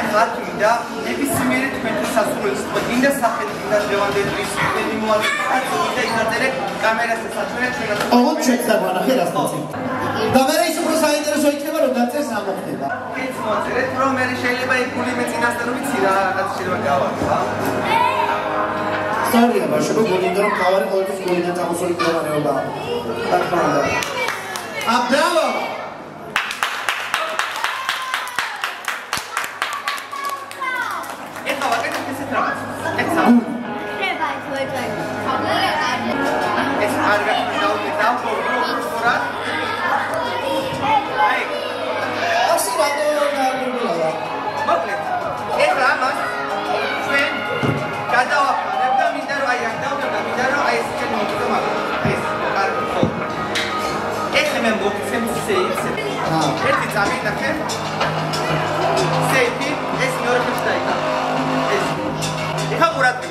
ხარკინდა ნებისმიერი თქვენთვის სასურველის წმინდა სახელი გინდა დღევანდელი თქვენი მოაწყოთ და იგრძელეთ კამერას ესაჩვენეთ ჩვენას ოღონდ შეცდაგვანა ხერასთან და მე ის უფრო საინტერესო იქნება რომ დაწეს რა მოხდება ეს მოწერეთ რომ მე შეიძლება იგული მე წინასწარ ვიცი რა რაღაც შეიძლება გავაკეთო სწორია ბაშო გონიდა რომ თავარი ყოველთვის გონიდან წამოსული მდგომარეობა რა თქმა უნდა აბრავო ეს არ გახსოვდი და პროფესორად აი ასე რა მოკლედ ეხლა მას ჩვენ გადავაფარებ და მინდა რომ აი აქ დავდებ და მინდა რომ აი ეს ჩემი მოგდო მაგრამ ეს კარგი ხო ეხლა მე მოგცემ სეიფს ერთი წამი ნახე სეიფი ეს მეორე ხელში დაიკა ეს ეხლა ყურადღებით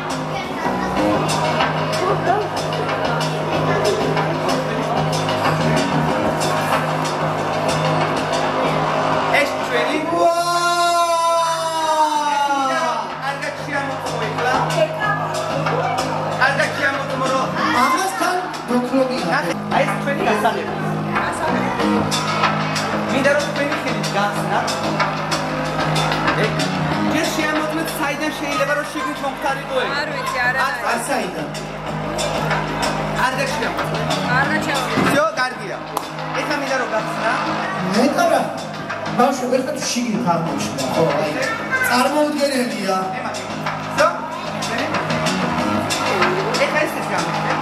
აი ეს ჩვენი გასაღები. მინდა რომ თქვენი ხელით გახსნათ. ეს შეამოწმეთ საიდან შეიძლება რომ შიგნით მომხდარიყო ეს. არ ვიცი, არა. არ საიდან. არ გაშიამოწმეთ. არ გაჩვენე. всё, კარგია. ეხლა მინდა რომ გახსნა. მეტა რა. ბავშვი ვერხად შიგნით აღმოჩნდა. ხო, აი. წარმოუდგენელია. всё. ეხლა ეს გამოვიდა.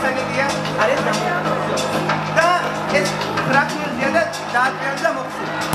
არის და ეს ფრაქცია და დაატრიალდა მოხსნა